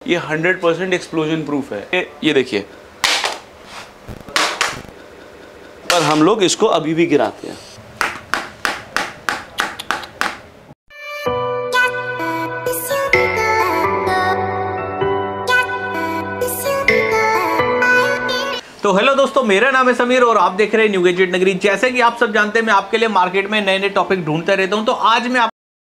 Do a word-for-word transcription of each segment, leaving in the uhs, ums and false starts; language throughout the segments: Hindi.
ये हंड्रेड परसेंट एक्सप्लोजन प्रूफ है। ये, ये देखिए, पर हम लोग इसको अभी भी गिराते हैं। तो हेलो दोस्तों, मेरा नाम है समीर और आप देख रहे हैं न्यू गैजेट नगरी। जैसे कि आप सब जानते हैं, मैं आपके लिए मार्केट में नए नए टॉपिक ढूंढता रहता हूं। तो आज मैं आप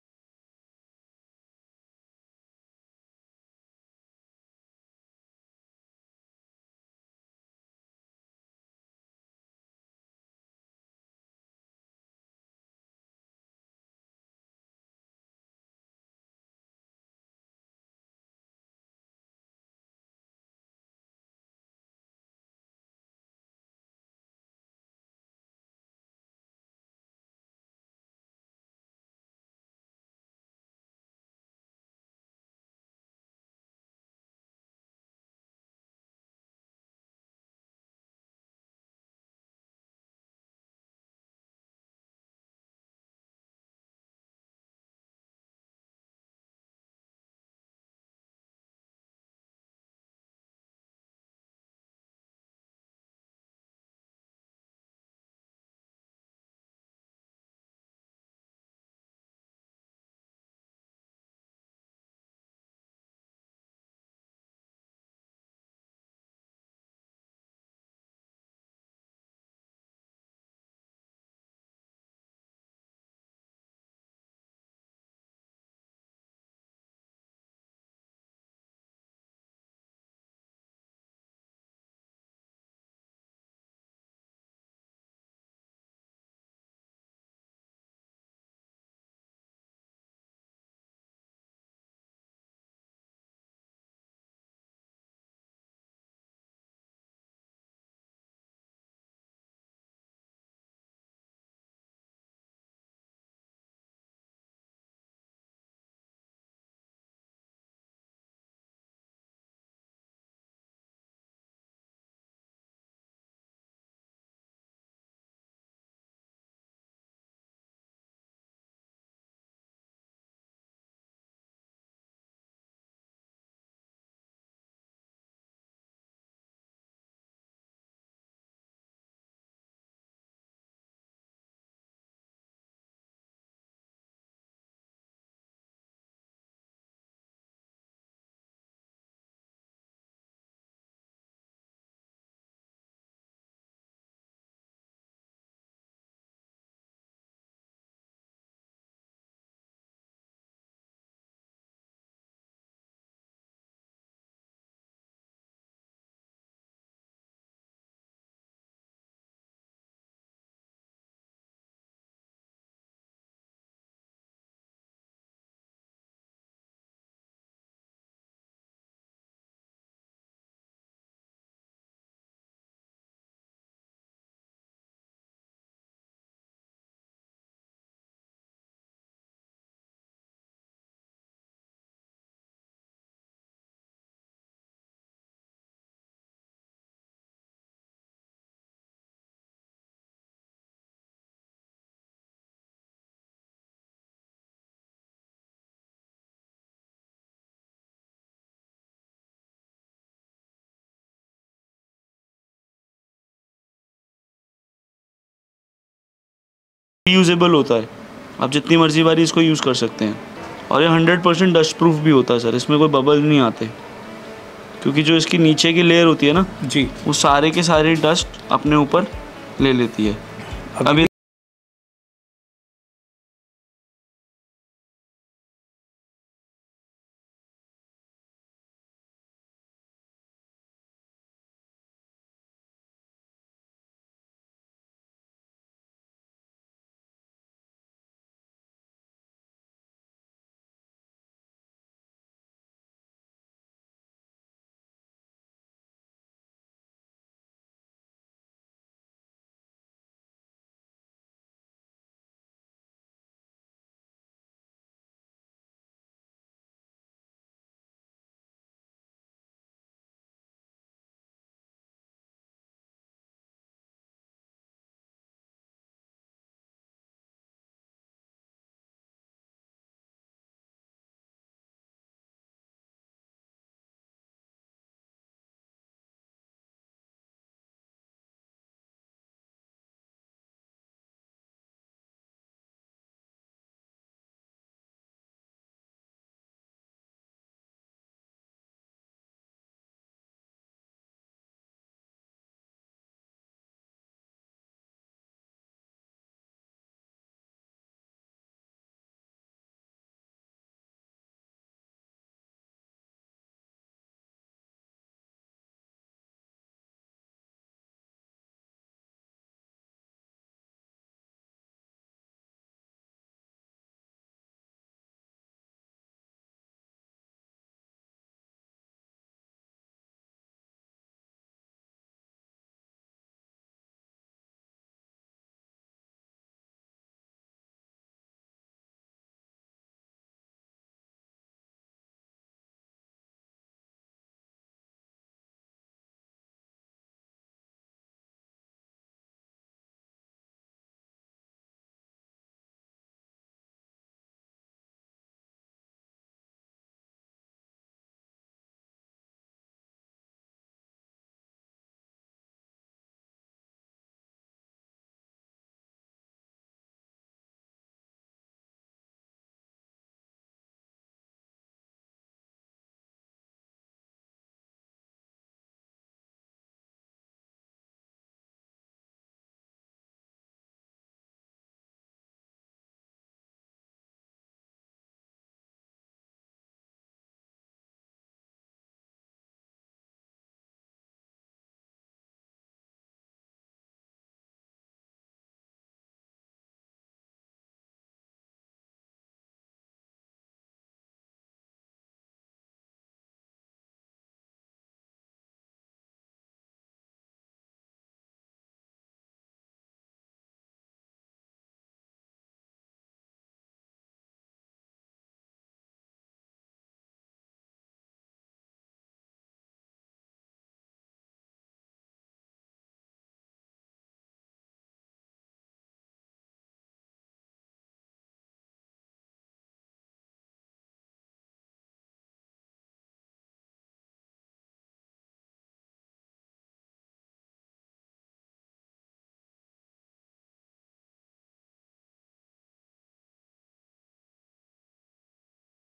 यूजेबल होता है, आप जितनी मर्जी बारी इसको यूज़ कर सकते हैं। और ये हंड्रेड परसेंट डस्ट प्रूफ भी होता है सर, इसमें कोई बबल नहीं आते, क्योंकि जो इसकी नीचे की लेयर होती है ना जी, वो सारे के सारे डस्ट अपने ऊपर ले लेती है। अभी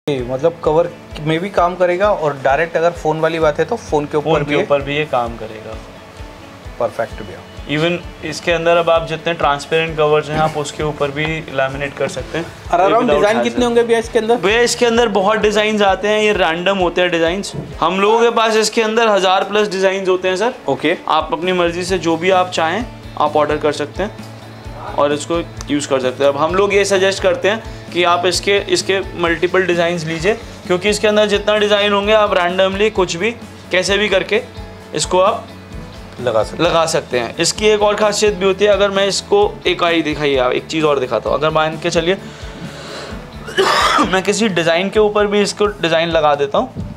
मतलब कवर में भी काम करेगा और डायरेक्ट अगर फ़ोन वाली बात है तो फ़ोन के ऊपर भी ऊपर भी ये काम करेगा। परफेक्ट भैया। इवन इसके अंदर अब आप जितने ट्रांसपेरेंट कवर्स हैं आप उसके ऊपर भी लैमिनेट कर सकते हैं। और अराउंड डिज़ाइन कितने होंगे भैया इसके अंदर? भैया इसके अंदर बहुत डिज़ाइन आते हैं, ये रैंडम होते हैं डिज़ाइंस। हम लोगों के पास इसके अंदर हज़ार प्लस डिज़ाइन होते हैं सर। ओके। आप अपनी मर्जी से जो भी आप चाहें आप ऑर्डर कर सकते हैं और इसको यूज़ कर सकते हैं। अब हम लोग ये सजेस्ट करते हैं कि आप इसके इसके मल्टीपल डिज़ाइंस लीजिए, क्योंकि इसके अंदर जितना डिज़ाइन होंगे आप रैंडमली कुछ भी कैसे भी करके इसको आप लगा सकते लगा सकते हैं। इसकी एक और खासियत भी होती है, अगर मैं इसको एक आई दिखाइए आप एक चीज़ और दिखाता हूँ। अगर मान के चलिए मैं किसी डिज़ाइन के ऊपर भी इसको डिज़ाइन लगा देता हूँ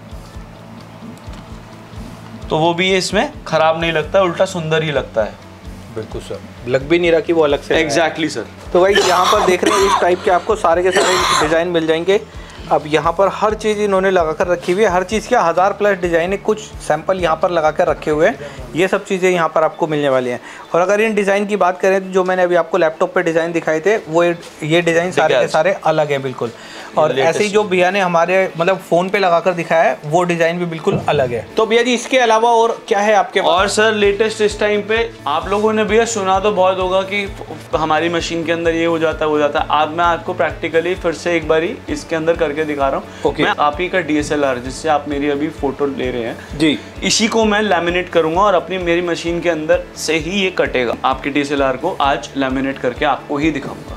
तो वो भी इसमें ख़राब नहीं लगता, उल्टा सुंदर ही लगता है। बिल्कुल सर, लग भी नहीं रहा कि वो अलग से। Exactly sir. तो भाई यहाँ पर देख रहे हैं इस टाइप के आपको सारे के सारे डिज़ाइन मिल जाएंगे। अब यहाँ पर हर चीज़ इन्होंने लगा कर रखी हुई है, हर चीज़ के हज़ार प्लस डिज़ाइन है, कुछ सैंपल यहाँ पर लगा कर रखे हुए हैं। ये सब चीज़ें यहाँ पर आपको मिलने वाली हैं। और अगर इन डिज़ाइन की बात करें तो जो मैंने अभी आपको लैपटॉप पे डिज़ाइन दिखाए थे वो ये डिज़ाइन सारे के सारे अलग हैं बिल्कुल। और ऐसे ही जो भैया ने हमारे मतलब फ़ोन पे लगा कर दिखाया है वो डिज़ाइन भी बिल्कुल अलग है। तो भैया जी इसके अलावा और क्या है आपके पास? और सर लेटेस्ट इस टाइम पे आप लोगों ने भैया सुना तो बहुत होगा कि हमारी मशीन के अंदर ये हो जाता है वो जाता है। आज मैं आपको प्रैक्टिकली फिर से एक बारी इसके अंदर करके दिखा रहा हूँ। okay. मैं आप ही का डी एस एल आर जिससे आप मेरी अभी फोटो ले रहे हैं जी, इसी को मैं लैमिनेट करूंगा और अपनी मेरी मशीन के अंदर से ही ये कटेगा। आपके डी एस एल आर को आज लैमिनेट करके आपको ही दिखाऊंगा।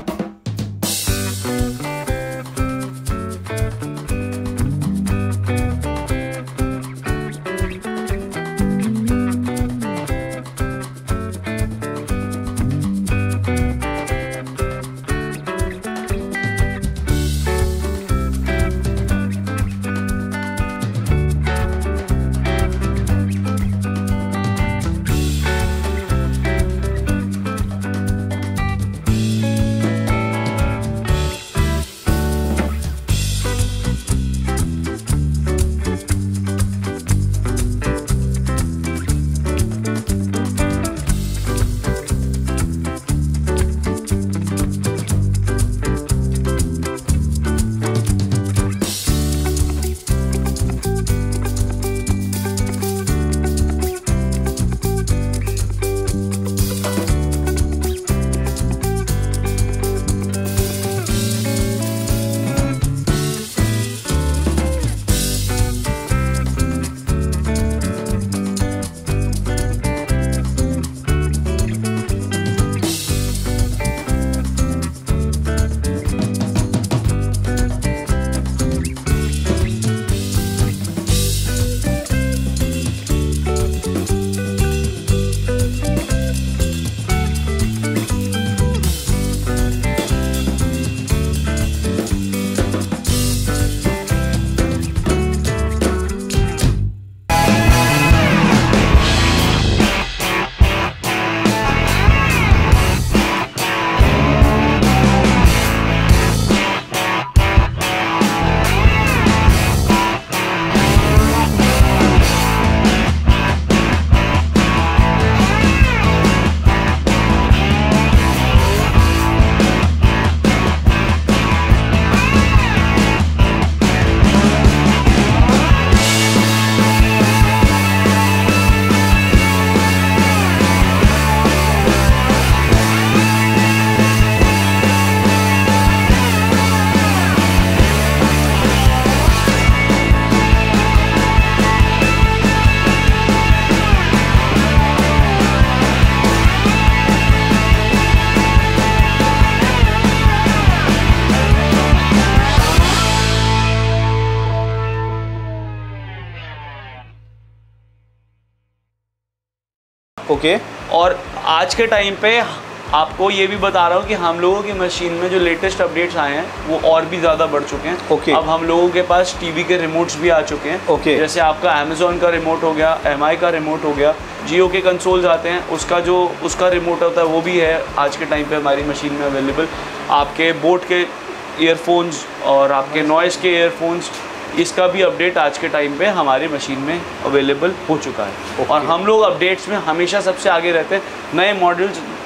Okay okay. और आज के टाइम पे आपको ये भी बता रहा हूँ कि हम लोगों की मशीन में जो लेटेस्ट अपडेट्स आए हैं वो और भी ज़्यादा बढ़ चुके हैं। okay. अब हम लोगों के पास टीवी के रिमोट्स भी आ चुके हैं। okay. जैसे आपका अमेजोन का रिमोट हो गया, एम आई का रिमोट हो गया, जियो के कंसोल्स आते हैं उसका जो उसका रिमोट होता है वो भी है आज के टाइम पे हमारी मशीन में अवेलेबल। आपके बोट के ईयरफोन्स और आपके नॉइस के ईयरफोन्स इसका भी अपडेट आज के टाइम पे हमारी मशीन में अवेलेबल हो चुका है। okay. और हम लोग अपडेट्स में हमेशा सबसे आगे रहते हैं। नए मॉडल्स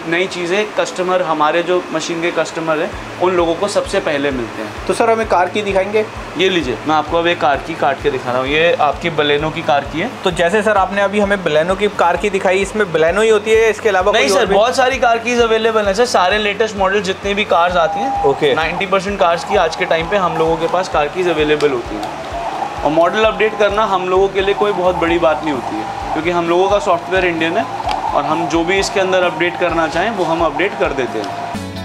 नई चीज़ें कस्टमर, हमारे जो मशीन के कस्टमर हैं उन लोगों को सबसे पहले मिलते हैं। तो सर हमें कार की दिखाएंगे? ये लीजिए, मैं आपको अब एक कार की काट के दिखा रहा हूँ। ये आपकी बलेनो की कार की है। तो जैसे सर आपने अभी हमें बलेनो की कार की दिखाई, इसमें बलेनो ही होती है, इसके अलावा नहीं सर, बहुत सारी कार कीज अवेलेबल है सर। सारे लेटेस्ट मॉडल जितने भी कार्स आती हैं, ओके, नाइन्टी परसेंट कार्स की आज के टाइम पे हम लोगों के पास कार कीज अवेलेबल होती हैं। और मॉडल अपडेट करना हम लोगों के लिए कोई बहुत बड़ी बात नहीं होती है, क्योंकि हम लोगों का सॉफ्टवेयर इंडियन है और हम जो भी इसके अंदर अपडेट करना चाहें वो हम अपडेट कर देते हैं।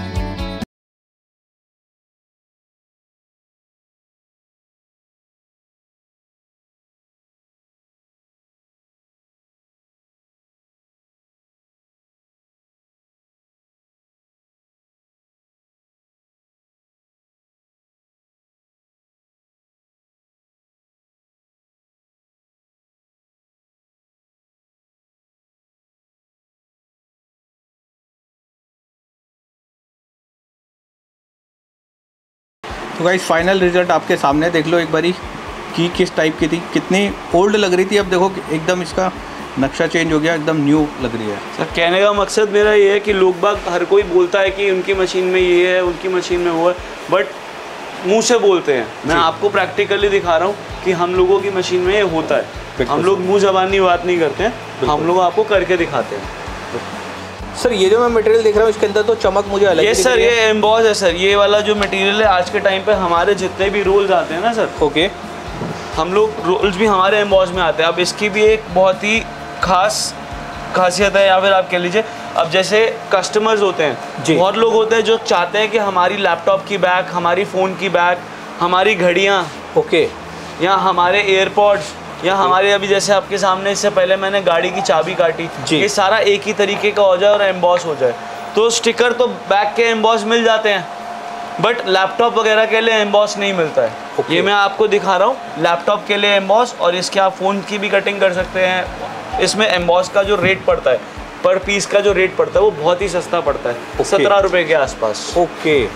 तो गाइस फाइनल रिजल्ट आपके सामने देख लो एक बारी कि किस टाइप की थी, कितनी ओल्ड लग रही थी, अब देखो एकदम इसका नक्शा चेंज हो गया, एकदम न्यू लग रही है। सर कहने का मकसद मेरा ये है कि लोग बाग हर कोई बोलता है कि उनकी मशीन में ये है, उनकी मशीन में वो है, बट मुंह से बोलते हैं। मैं आपको प्रैक्टिकली दिखा रहा हूँ कि हम लोगों की मशीन में ये होता है। हम लोग मुँह ज़बानी बात नहीं करते हैं, हम लोग आपको करके दिखाते हैं। सर ये जो मैं मटेरियल देख रहा हूँ इसके अंदर तो चमक मुझे अलग ये सर, ये एम्बॉस है सर। ये वाला जो मटेरियल है आज के टाइम पे हमारे जितने भी रोल्स आते हैं ना सर, ओके, हम लोग रोल्स भी हमारे एम्बॉस में आते हैं। अब इसकी भी एक बहुत ही खास खासियत है, या फिर आप कह लीजिए, अब जैसे कस्टमर्स होते हैं, बहुत लोग होते हैं जो चाहते हैं कि हमारी लैपटॉप की बैक, हमारी फ़ोन की बैक, हमारी घड़ियाँ, ओके, या हमारे एयरपॉड्स, या हमारे अभी जैसे आपके सामने इससे पहले मैंने गाड़ी की चाबी काटी, ये सारा एक ही तरीके का हो जाए और एम्बॉस हो जाए। तो स्टिकर तो बैक के एम्बॉस मिल जाते हैं, बट लैपटॉप वगैरह के लिए एम्बॉस नहीं मिलता है। okay. ये मैं आपको दिखा रहा हूँ, लैपटॉप के लिए एम्बॉस, और इसके आप फ़ोन की भी कटिंग कर सकते हैं। इसमें एम्बॉस का जो रेट पड़ता है, पर पीस का जो रेट पड़ता है वो बहुत ही सस्ता पड़ता है, okay. सत्रह रुपये के आसपास। Okay okay.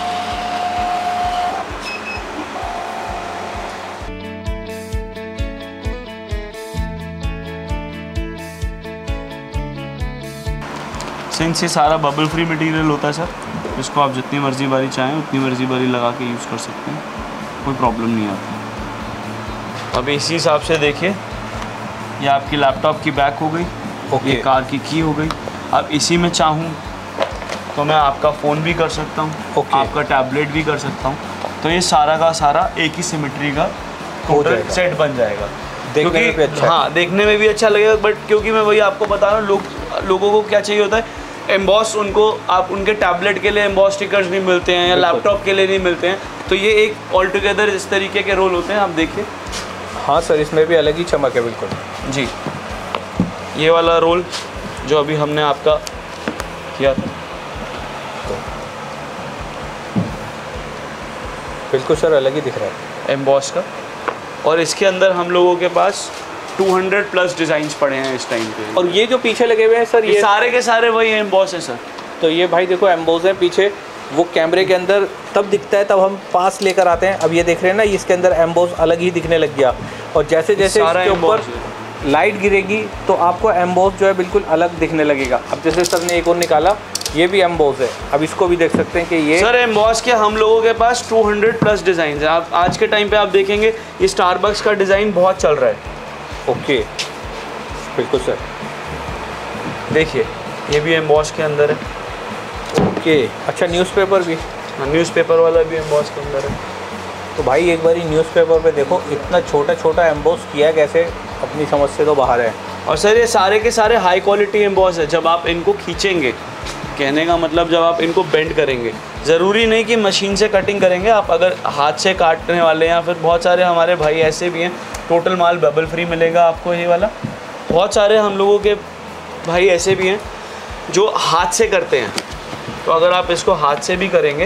सिंस ये सारा बबल फ्री मटेरियल होता है सर, इसको आप जितनी मर्जी बारी चाहें उतनी मर्जी बारी लगा के यूज़ कर सकते हैं, कोई प्रॉब्लम नहीं आती। अब इसी हिसाब से देखिए, ये आपकी लैपटॉप की बैक हो गई, okay. ये कार की की हो गई। अब इसी में चाहूँ तो मैं आपका फ़ोन भी कर सकता हूँ, okay. आपका टैबलेट भी कर सकता हूँ। तो ये सारा का सारा एक ही सिमेट्री का टोटल सेट बन जाएगा। देखने में भी अच्छा, हाँ देखने में भी अच्छा लगेगा, बट क्योंकि मैं वही आपको बता रहा हूँ, लोग लोगों को क्या चाहिए होता है, एम्बॉस, उनको आप उनके टैबलेट के लिए एम्बॉस स्टिकर्स नहीं मिलते हैं या लैपटॉप के लिए नहीं मिलते हैं, तो ये एक ऑल टुगेदर इस तरीके के रोल होते हैं। आप देखिए, हाँ सर इसमें भी अलग ही चमक है बिल्कुल जी। ये वाला रोल जो अभी हमने आपका किया था, बिल्कुल सर अलग ही दिख रहा है एम्बॉस का। और इसके अंदर हम लोगों के पास दो सौ प्लस डिज़ाइंस पड़े हैं इस टाइम पे। और ये जो पीछे लगे हुए हैं सर, ये, ये सारे के सारे वही एम्बॉस हैं सर। तो ये भाई देखो एम्बॉस हैं पीछे, वो कैमरे के अंदर तब दिखता है तब हम पास लेकर आते हैं। अब ये देख रहे हैं ना, इसके अंदर एम्बॉस अलग ही दिखने लग गया, और जैसे जैसे इसके ऊपर लाइट गिरेगी तो आपको एम्बॉस जो है बिल्कुल अलग दिखने लगेगा। अब जैसे सर ने एक और निकाला, ये भी एम्बॉस है, अब इसको भी देख सकते हैं कि ये सर एम्बॉस के हम लोगों के पास दो सौ प्लस डिज़ाइन है। आप आज के टाइम पे आप देखेंगे ये स्टारबक्स का डिज़ाइन बहुत चल रहा है। ओके बिल्कुल सर, देखिए ये भी एम्बॉस के अंदर है। ओके अच्छा, न्यूज़पेपर भी, हाँ न्यूज़पेपर वाला भी एम्बॉस के अंदर है। तो भाई एक बार न्यूज़पेपर पे देखो इतना छोटा छोटा एम्बॉस किया है, कैसे अपनी समझ से तो बाहर है। और सर ये सारे के सारे हाई क्वालिटी एम्बॉस है। जब आप इनको खींचेंगे, कहने का मतलब जब आप इनको बेंड करेंगे, ज़रूरी नहीं कि मशीन से कटिंग करेंगे, आप अगर हाथ से काटने वाले हैं, या फिर बहुत सारे हमारे भाई ऐसे भी हैं, टोटल माल बबल फ्री मिलेगा आपको ये वाला। बहुत सारे हम लोगों के भाई ऐसे भी हैं जो हाथ से करते हैं, तो अगर आप इसको हाथ से भी करेंगे,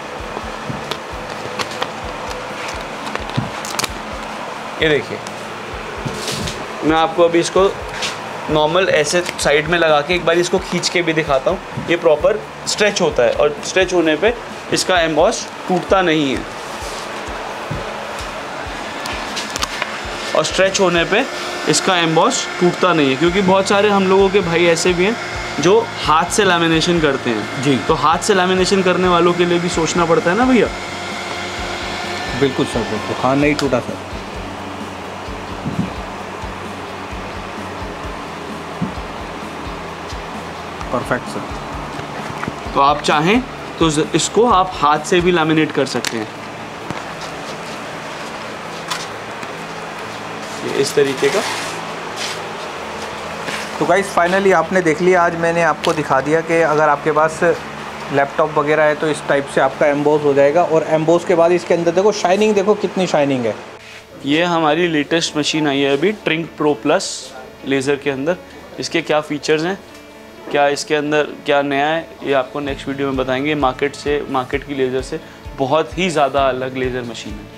ये देखिए मैं आपको अभी इसको नॉर्मल ऐसे साइड में लगा के एक बार इसको खींच के भी दिखाता हूँ। ये प्रॉपर स्ट्रेच होता है, और स्ट्रेच होने पे इसका एम्बॉस टूटता नहीं है। और स्ट्रेच होने पे इसका एम्बॉस टूटता नहीं है, क्योंकि बहुत सारे हम लोगों के भाई ऐसे भी हैं जो हाथ से लैमिनेशन करते हैं जी। तो हाथ से लैमिनेशन करने वालों के लिए भी सोचना पड़ता है ना भैया। बिल्कुल सर, बिल्कुल। हाँ, नहीं टूटा सर। Perfect sir. तो आप चाहें तो इसको आप हाथ से भी लैमिनेट कर सकते हैं, ये इस तरीके का। तो गाइस फाइनली आपने देख लिया, आज मैंने आपको दिखा दिया कि अगर आपके पास लैपटॉप वगैरह है तो इस टाइप से आपका एम्बोस हो जाएगा। और एम्बोस के बाद इसके अंदर देखो शाइनिंग, देखो कितनी शाइनिंग है। ये हमारी लेटेस्ट मशीन आई है अभी, ट्रिंक प्रो प्लस लेज़र के अंदर। इसके क्या फ़ीचर्स हैं, क्या इसके अंदर क्या नया है, ये आपको नेक्स्ट वीडियो में बताएंगे। मार्केट से मार्केट की लेज़र से बहुत ही ज़्यादा अलग लेज़र मशीन है।